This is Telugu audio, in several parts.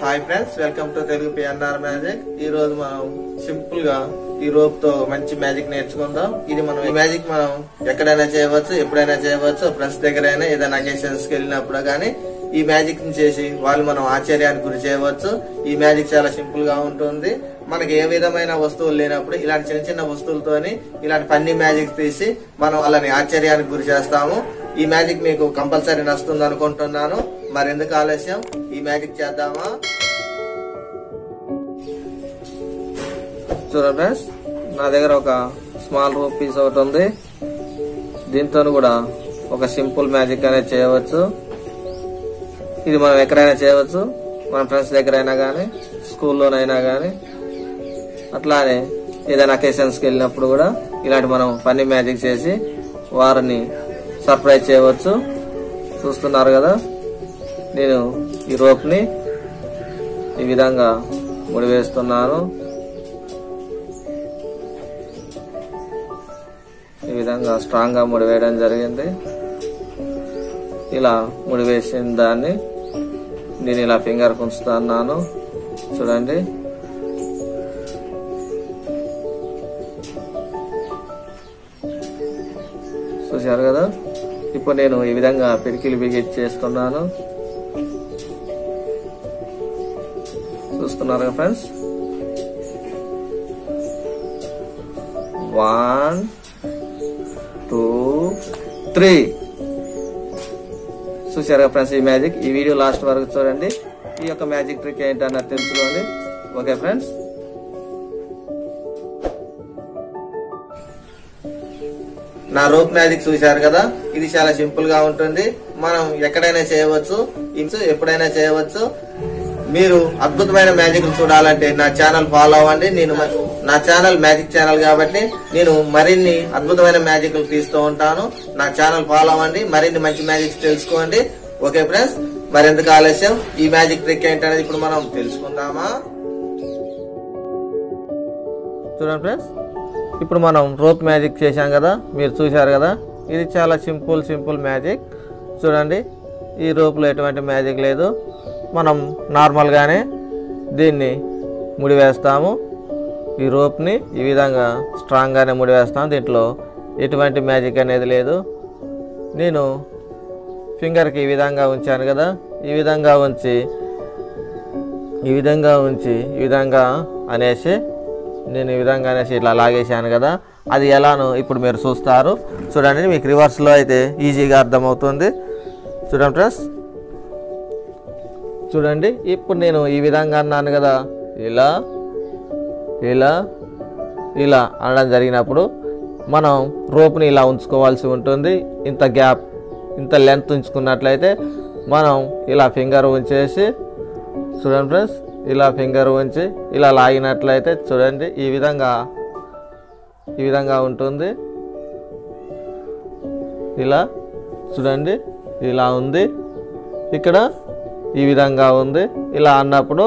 Hi friends, welcome to Telugu PNR magic. ఈ రోజు మనం సింపుల్ గా ఈ రోప్ తో మంచి మ్యాజిక్ నేర్చుకుందాం. ఈ మ్యాజిక్ మనం ఎక్కడైనా చేయవచ్చు, ఎప్పుడైనా చేయవచ్చు. ఫ్రెండ్స్ దగ్గర అయినా ఏదైనా అకేషన్స్ కి వెళ్ళినప్పుడు గానీ ఈ మ్యాజిక్ ని చేసి వాళ్ళు మనం ఆశ్చర్యానికి గురి చేయవచ్చు. ఈ మ్యాజిక్ చాలా సింపుల్ గా ఉంటుంది. మనకి ఏ విధమైన వస్తువులు లేనప్పుడు ఇలాంటి చిన్న చిన్న వస్తువులతోని ఇలాంటి ఫన్నీ మ్యాజిక్ తీసి మనం వాళ్ళని ఆశ్చర్యానికి గురి చేస్తాము. ఈ మ్యాజిక్ మీకు కంపల్సరీ నచ్చుతుంది అనుకుంటున్నాను. మరెందుకు ఆలస్యం, ఈ మ్యాజిక్ చేద్దామా? చూడండి ఫ్రెండ్స్, నా దగ్గర ఒక స్మాల్ రూప్ పీస్ ఒకటి ఉంది. దీంతో కూడా ఒక సింపుల్ మ్యాజిక్ అనేది చేయవచ్చు. ఇది మనం ఎక్కడైనా చేయవచ్చు, మన ఫ్రెండ్స్ దగ్గర అయినా గానీ, స్కూల్లోనైనా గానీ, అట్లానే ఏదైనా అకేషన్స్కి వెళ్ళినప్పుడు కూడా ఇలాంటి మనం ఫన్నీ మ్యాజిక్ చేసి వారిని సర్ప్రైజ్ చేయవచ్చు. చూస్తున్నారు కదా, నేను ఈ రోప్ ని ఈ విధంగా ముడివేస్తున్నాను. ఈ విధంగా స్ట్రాంగ్ గా ముడివేయడం జరిగింది. ఇలా ముడివేసిన దాన్ని నేను ఇలా ఫింగర్ ఉంచుతున్నాను. చూడండి, చూశారు కదా. ఇప్పుడు నేను ఈ విధంగా పిడికిలు బిగించేస్తున్నాను. చూస్తున్నారు కదా ఫ్రెండ్స్. 1 2 3 చూశారు కదా ఫ్రెండ్స్. ఈ మ్యాజిక్ ఈ వీడియో లాస్ట్ వరకు చూడండి. ఈ యొక్క మ్యాజిక్ ట్రిక్ ఏంటన్నది తెలుసుకోండి. ఓకే ఫ్రెండ్స్, నా రోప్ మ్యాజిక్ చూశారు కదా. ఇది చాలా సింపుల్ గా ఉంటుంది. మనం ఎక్కడైనా చేయవచ్చు, ఎప్పుడైనా చేయవచ్చు. మీరు అద్భుతమైన మ్యాజిక్ చూడాలంటే నా ఛానల్ ఫాలో అవ్వండి. నా ఛానల్ మ్యాజిక్ ఛానల్ కాబట్టి నేను మరిన్ని అద్భుతమైన మ్యాజిక్లు తీస్తూ ఉంటాను. నా ఛానల్ ఫాలో అవ్వండి, మరిన్ని మంచి మ్యాజిక్స్ తెలుసుకోండి. ఓకే ఫ్రెండ్స్, మరెందుకు ఆలస్యం, ఈ మ్యాజిక్ ట్రిక్ ఏంటనేది ఇప్పుడు మనం తెలుసుకుందామా? చూడండి ఫ్రెండ్స్, ఇప్పుడు మనం రోప్ మ్యాజిక్ చేశాం కదా, మీరు చూశారు కదా. ఇది చాలా సింపుల్ మ్యాజిక్. చూడండి, ఈ రోప్లో ఎటువంటి మ్యాజిక్ లేదు. మనం నార్మల్గానే దీన్ని ముడివేస్తాము. ఈ రోప్ని ఈ విధంగా స్ట్రాంగ్గానే ముడివేస్తాము. దీంట్లో ఎటువంటి మ్యాజిక్ అనేది లేదు. నేను ఫింగర్కి ఈ విధంగా ఉంచాను కదా. ఈ విధంగా అనేసి నేను ఈ విధంగా అనేసి ఇట్లా లాగేశాను కదా. అది ఎలానో ఇప్పుడు మీరు చూస్తారు. చూడండి, మీకు రివర్స్లో అయితే ఈజీగా అర్థమవుతుంది. చూడండి ఫ్రెండ్స్, చూడండి. ఇప్పుడు నేను ఈ విధంగా అన్నాను కదా, ఇలా ఇలా ఇలా అనడం జరిగినప్పుడు మనం రోప్ని ఇలా ఉంచుకోవాల్సి ఉంటుంది. ఇంత గ్యాప్, ఇంత లెంత్ ఉంచుకున్నట్లయితే మనం ఇలా ఫింగర్ ఉంచేసి, చూడండి ఫ్రెండ్స్, ఇలా ఫింగర్ ఉంచి ఇలా లాగినట్లయితే చూడండి ఈ విధంగా ఉంటుంది. ఇలా చూడండి, ఇలా ఉంది. ఇక్కడ ఈ విధంగా ఉంది. ఇలా అన్నప్పుడు,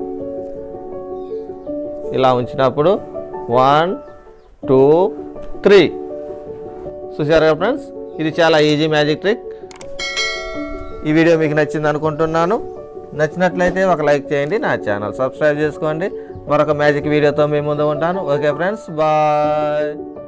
ఇలా ఉంచినప్పుడు 1 2 3 చూసారు కదా ఫ్రెండ్స్. ఇది చాలా ఈజీ మ్యాజిక్ ట్రిక్. ఈ వీడియో మీకు నచ్చింది అనుకుంటున్నాను. నచ్చినట్లయితే ఒక లైక్ చేయండి, నా ఛానల్ సబ్స్క్రైబ్ చేసుకోండి. మరొక మ్యాజిక్ వీడియోతో మీ ముందు ఉంటాను. Okay friends, bye.